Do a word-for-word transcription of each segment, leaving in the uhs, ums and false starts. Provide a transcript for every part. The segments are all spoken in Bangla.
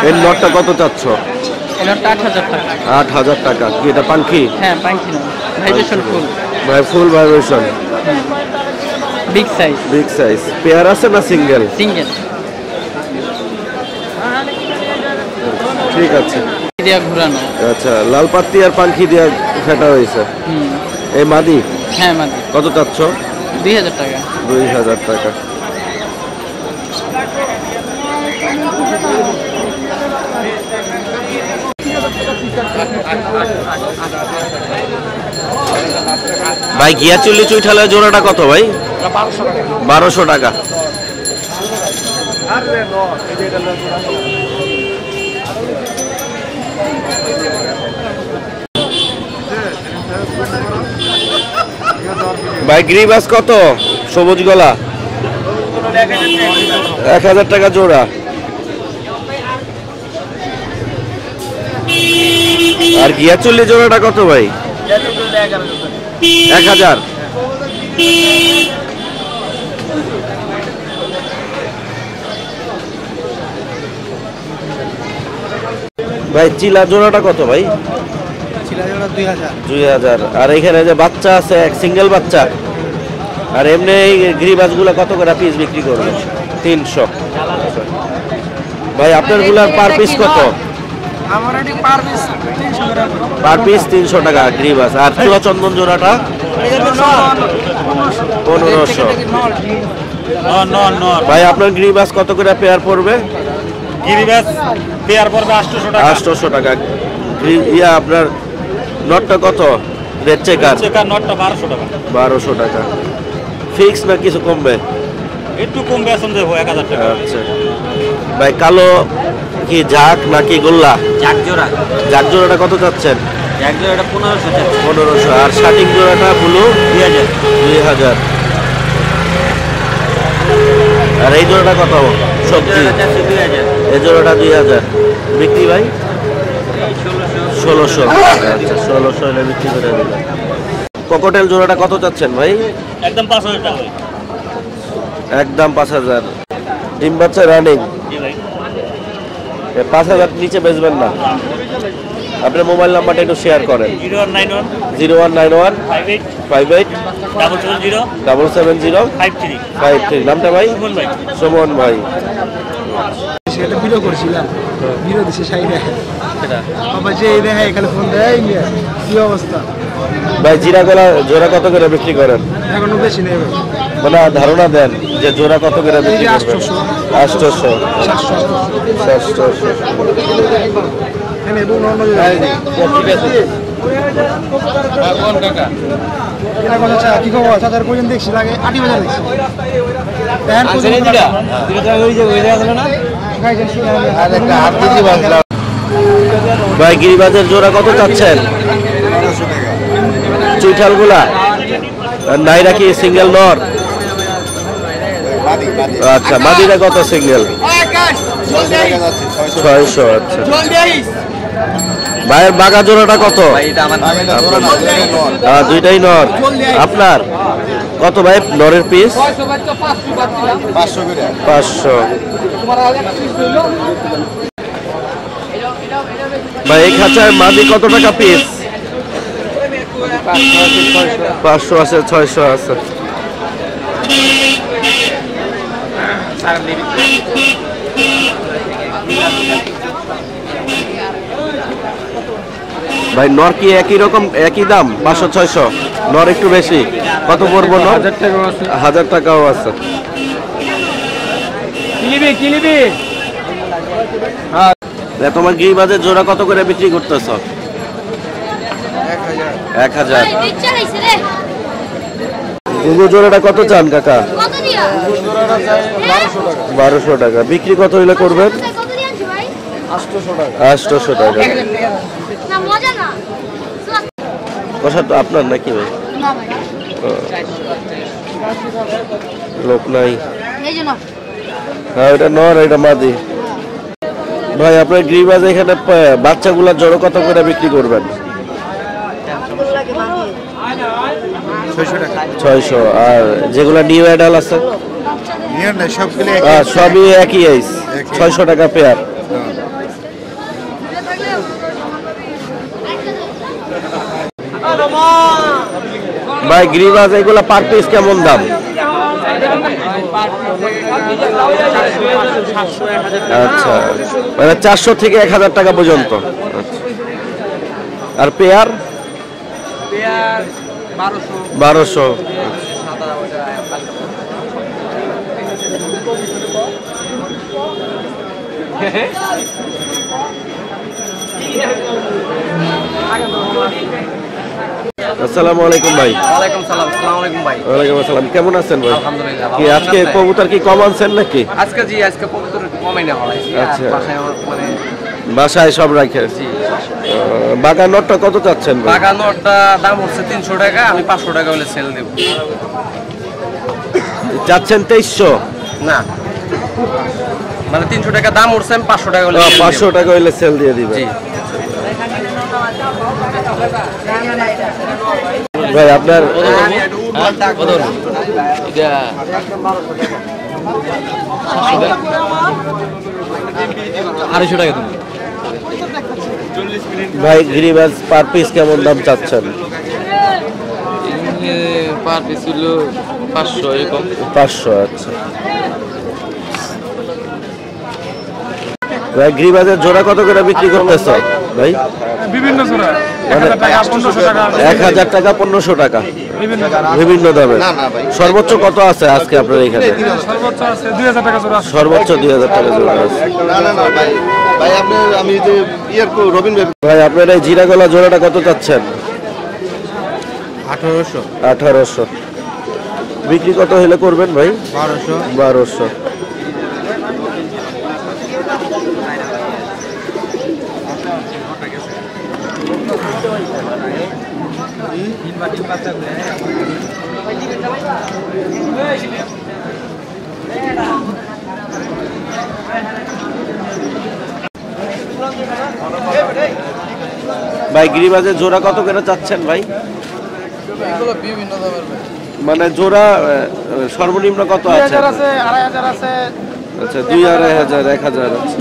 এর নটটা কত চাচ্ছ? এই নটটা আট হাজার টাকা। আট হাজার টাকা। কি এটা পাখি? হ্যাঁ পাখি না, ভাইব্রেশন ফুল। ভাই full vibration, big size. Big size. Pair আছে না সিঙ্গেল? সিঙ্গেল। ঠিক আছে। দিয়া ঘোরানো। আচ্ছা, লাল পাত্তি আর পাখি দিয়া ফেটা হয়েছে। হুম। এই মাদি? হ্যাঁ মাদি। কত চাচ্ছ? দুই হাজার টাকা। দুই হাজার টাকা। ভাই গিয়া চল্লি চুইঠালের জোড়াটা কত ভাই? বারোশো টাকা। ভাই গ্রিবাস কত? সবুজ গলা এক হাজার টাকা জোড়া। আর গিয়া চল্লি জোড়াটা কত ভাই? এক হাজার। ভাই চিলা জোড়াটা কত ভাই? দুই হাজার। আর এখানে যে বাচ্চা আছে এক সিঙ্গেল বাচ্চা, আর এমনি এই গ্রিবাস গুলা কত করে পিস বিক্রি করবে? তিনশো। ভাই আপনার গুলার পার পিস কত? পার পিস তিনশো টাকা গ্রিবাস। আর চুলা চন্দন জোড়াটা পনেরোশো। ভাই আপনার গ্রিবাস কত করে পেয়ার পড়বে? গ্রিবাস পেয়ার পড়বে আটশোশো টাকা। আটশোশো টাকা। ইয়া আপনার নটটা কত? রেড চেকার নটটা বারোশো টাকা। বারোশো টাকা। ফিক্স না কিছু কমবে? একটু কম বেতন দেবো, এক হাজার টাকা। আচ্ছা ভাই কালো কি ঝাঁক নাকি গোল্লা? জাক জোড়া। জাক জোড়াটা কত চাচ্ছেন? জাক জোড়াটা পনেরোশো টাকা। পনেরোশো। আর শাটিং জোড়াটা ব্লু দুই হাজার। দুই হাজার। আর এই জোড়াটা কত? সবজি দুই হাজার। এই জোড়াটা দুই হাজার। বিক্রি ভাই ষোলোশো। আচ্ছা ষোলোশো হলে বিক্রি করে দেবেন। ককটেল জোড়াটা কত চাচ্ছেন ভাই? একদম পাঁচ হাজার টাকা। একদম পাঁচ হাজার। ডিম বাচ্চা রানিং। পাঁচ হাজার নিচে বেচবেন না। আপনার মোবাইল নাম্বারটা একটু শেয়ার করেন। Zero one nine one zero one nine one five eight five eight double seven zero double seven zero five three five three. নামটা ভাই? সুমন ভাই। সুমন ভাই। সেটা ভিডিও করছিলাম, ভিডিও দিছে সাই দেখে বাবা যে এই দেখে এখানে ফোন দেয় কি অবস্থা। ভাই জিরা গলা জোড়া কত করে বিক্রি করেন? এখনো বেশি নেই ভাই, মানে ধারণা দেন যে জোড়া কত করে বিক্রি করবেন? আটশোশো। সাতশোশো। এখানে এবং অন্য কেনা কথা চা কি খবর? চাচার পর্যন্ত দেখছি লাগে আটি বাজার দেখছি। ভাই গিরিবাজের জোড়া কত চাচ্ছেন? চুইঠাল গুলা নাইরা কি সিঙ্গেল নর? আচ্ছা মাদিরা কত সিঙ্গেল? ছয়শো। আচ্ছা ভাইয়ের বাগা জোড়াটা কত? দুইটাই নর। আপনার কত ভাই নরের পিস? পাঁচশো। ভাই এই খাঁচার মাদি কত টাকা পিস? পাঁচশো আছে, ছয়শো আছে। ভাই নর কি একই রকম একই দাম? পাঁচশো ছয়শো। নর একটু বেশি। কত পড়বো নর? হাজার টাকাও আছে। তোমার গিরিবাজের জোড়া কত করে বিক্রি করতেছ? এক হাজার। গুগু জোড়াটা কত চান কাকা? বারোশো টাকা। বিক্রি কত হইলে করবেন? আটশোশো টাকা। কষা তো আপনার নাকি ভাই? লোক নাই। হ্যাঁ এটা নর, এটা মাদি। ভাই আপনার গিরিবাজ এখানে বাচ্চাগুলার জড়ো কত করে বিক্রি করবেন? ছয়শো। আর যেগুলা নিউ অ্যাডাল আছে সবই একই আইস, ছয়শো টাকা পেয়ার। ভাই গ্রিবাস এগুলা পার পিস কেমন দাম? আচ্ছা, মানে চারশো থেকে এক হাজার টাকা পর্যন্ত। আর পেয়ার বারোশো। আসসালামু আলাইকুম ভাই। ওয়ালাইকুম সালাম। আসসালামু আলাইকুম ভাই। ওয়ালাইকুম আসসালাম। কেমন আছেন ভাই? আলহামদুলিল্লাহ। কি আজকে কবুতর কি কম আনছেন নাকি? আজকে জি আজকে কবুতর একটু কমই না হয়। আচ্ছা। বাসায় মানে বাসায় সব রাখে। বাগান নটটা কত চাচ্ছেন ভাই? বাগান নটটা দাম হচ্ছে তিনশো টাকা, আমি পাঁচশো টাকা হলে সেল দেব। চাচ্ছেন তেইশশো? না মানে তিনশো টাকা দাম উঠছে, আমি পাঁচশো টাকা হলে পাঁচশো টাকা হইলে সেল দিয়ে দিবেন। জি ভাই আপনার আড়াইশো টাকা ভাই গ্রিবাস পার পিস কেমন দাম চাচ্ছেন? পার পিস হলো পাঁচশো এরকম। পাঁচশো। আচ্ছা ভাই গ্রিবাসের জোড়া কত করে বিক্রি করতেছ ভাই? বিভিন্ন জোড়া এক হাজার টাকা পনেরোশো টাকা বিভিন্ন দামে। সর্বোচ্চ কত আছে আজকে আপনার এখানে? সর্বোচ্চ আছে দুই হাজার টাকা জোড়া। সর্বোচ্চ দুই হাজার টাকা জোড়া আছে। ভাই আপনি আমি যে ইয়ার রবিন ভাই ভাই আপনার এই জিরা গলা জোড়াটা কত চাচ্ছেন? আঠারোশো। আঠারোশো। বিক্রি কত হলে করবেন ভাই? বারোশো। বারোশো। ভাই গিরিবাজের জোড়া কত করে চাচ্ছেন ভাই? বিভিন্ন দামের মানে জোড়া আহ, সর্বনিম্ন কত আছে? আড়াই হাজার আছে। আচ্ছা দুই আড়াই হাজার এক হাজার আছে।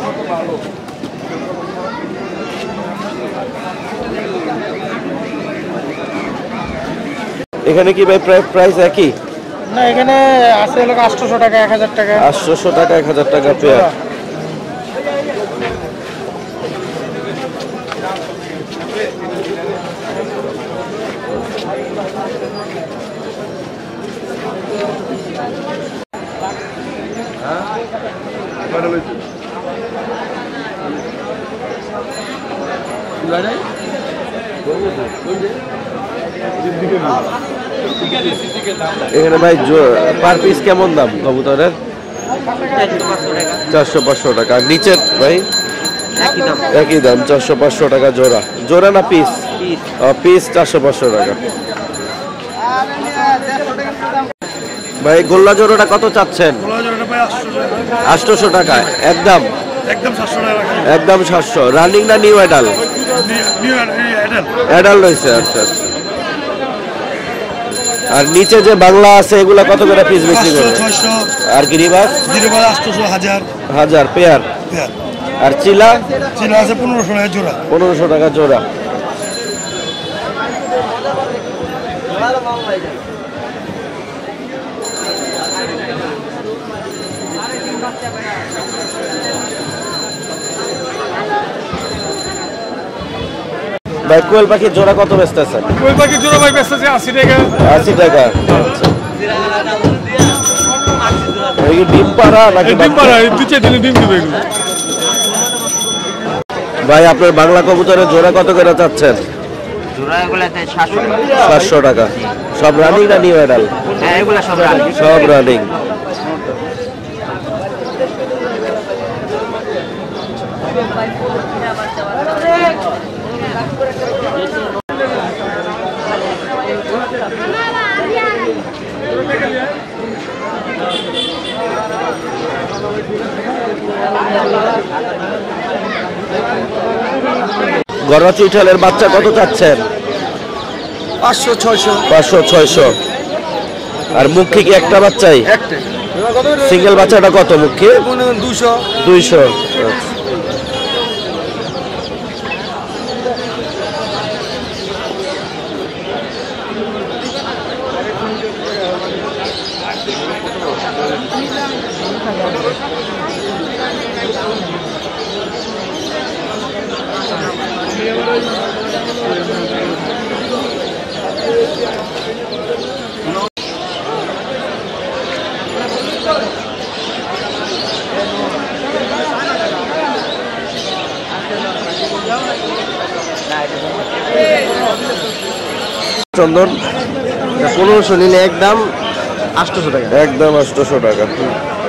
এখানে কি ভাই প্রাইস একই? না এখানে আছে হলো আটশোশো টাকা, এক হাজার টাকা। আটশোশো টাকা এক হাজার টাকা পেয়ার। এখানে ভাই পার পিস কেমন দাম কবুতরের? চারশো পাঁচশো টাকা। আর নিচের ভাই একই দাম চারশো পাঁচশো টাকা জোড়া। জোড়া না পিস? পিস চারশো পাঁচশো টাকা। ভাই গোল্লা জোড়াটা কত চাচ্ছেন? আটশোশো টাকা একদম একদম সাতশো টাকা। একদম সাতশো। রানিং না নিউ অ্যাডাল? অ্যাডাল রয়েছে। আচ্ছা আচ্ছা। আর নিচে যে বাংলা আছে এগুলা কত করে পিস বিক্রি করবে? আর গিরিবাস? গিরিবাস আটশোশো হাজার হাজার পেয়ার। আর চিলা? চিলা আছে পনেরোশো টাকা জোড়া। পনেরোশো টাকা জোড়া। ভাই কোয়েল পাখির জোড়া কত বেচতেছেন? কোয়েল পাখির জোড়া ভাই বেচতেছে আশি টাকা। আশি টাকা। ডিম পাড়া নাকি? ডিম পাড়া, দুই চার দিনে ডিম দিবে এগুলো। ভাই আপনার বাংলা কবুতরের জোড়া কত করে চাচ্ছেন? সাতশো টাকা। সব রানিং না নিউ অ্যাডাল? সব রানিং। গড়া চুইঠালের বাচ্চা কত চাচ্ছেন? পাঁচশো ছয়শো। পাঁচশো ছয়শো। আর মুখী কি একটা বাচ্চাই? সিঙ্গেল বাচ্চাটা কত মুখী? দুশো। দুইশো। চন্দন পনেরোশো নিলে একদম আটশোশো টাকা একদম আটশোশো টাকা